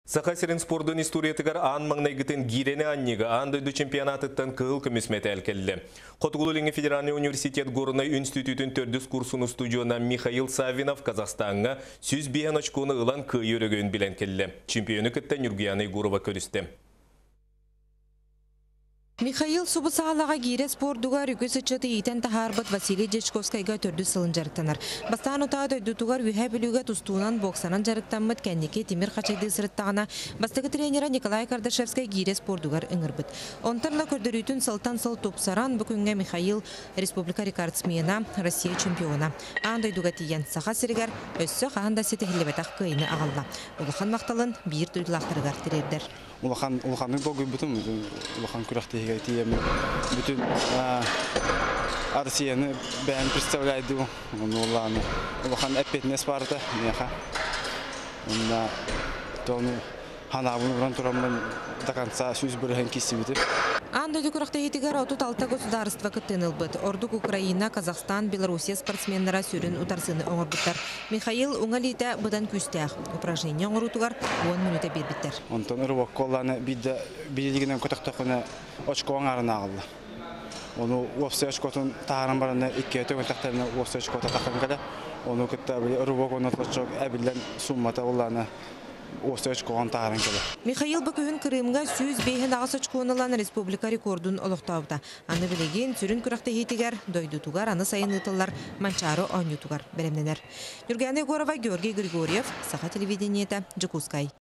Сахасерин спордун историятыгар аан маңнайгытын гирене аннига аандойду чемпионатыттан кыл көмесметі әлкелді. Қотығулылыңы Федеральный университет Горный институтын төрдіс курсуну студиона Михаил Савинов Казахстанға 100 очконы ылан кый өрөгөн билен келді. Чемпионы кіттен Юргияны Гурова көрісті. Михаил Субысаалаға гире спордуға рүгі сычыты етен тахарбыт Василий Дечковскайға төрді сылын жарықтанар. Бастан ұтаға дөйдутуғар үйе білуге тұстуынан боксанан жарықтанмыт кәнеке Темир Қачайды сырыттағына бастығы тренера Николай Кардашевскай гире спордуғар үңірбіт. Онтарла көрдірүйтін сылтан сыл топсаран бүкінге Михаил Республика рекордсмена Россия чемпиона. Андойдуға тиен саға сірігер өссі қағанда сеті хілебетақ күйіні ағалла. Улахан мақталын бір дұйдылақтырығар тірердер. Улаханның тогы бүтін улахан күрәқтеге тием бүтін Россияны бән представляйды уланы улахан әппетінес барды неха онда тоны ханабын уран турамын до конца сүз бүрген кисти бітіп. Андойду күрәқтегетігер отут алта государство кыттыныл бұд. Ордук Украина, Казахстан, Белоруссия спортсменлера сүрін утарсыны оңырбыттар. Михаил уңалита бұдан күстәқ. Упражнение оңырутуғар 10 минута бербіттер. Онтон ұрыбақ қоланы білдігінен көтіқтіқіні очко оңарын ағылды. Оны офсы очкотын тағырын барыны 2 өтің өтіқтарына офсы очкота тақын кәді. Оны күтті ұрыбақ оны тұлчық әбілден суммата оланы Михаил Бакуын Крымға 105 ағыс очкуынылан республика рекордун олықтауыда. Аны білеген сүрін күріқті хейтігер, дойдутуғар, аны сайын ұтылар, манчары оңютуғар бәлемненер. Юргияны Горова, Георгий Григорьев, Саха телевидениеті, Джекускай.